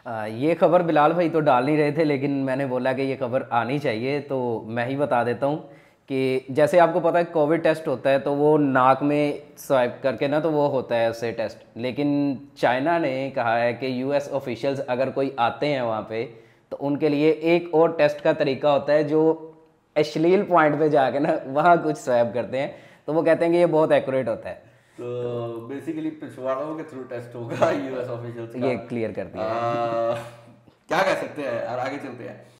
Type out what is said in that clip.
ये खबर बिलाल भाई तो डाल नहीं रहे थे, लेकिन मैंने बोला कि ये खबर आनी चाहिए तो मैं ही बता देता हूँ कि जैसे आपको पता है कोविड टेस्ट होता है तो वो नाक में स्वाइप करके ना तो वो होता है उससे टेस्ट। लेकिन चाइना ने कहा है कि यूएस ऑफिशियल्स अगर कोई आते हैं वहाँ पे तो उनके लिए एक और टेस्ट का तरीका होता है जो अश्लील पॉइंट पे जाके ना वहाँ कुछ स्वैप करते हैं। तो वो कहते हैं कि ये बहुत एक्यूरेट होता है। तो बेसिकली पिछवाड़ों के थ्रू टेस्ट होगा यूएस ऑफिशियल्स का। ये क्लियर कर दिया है। क्या कह सकते हैं और आगे चलते हैं।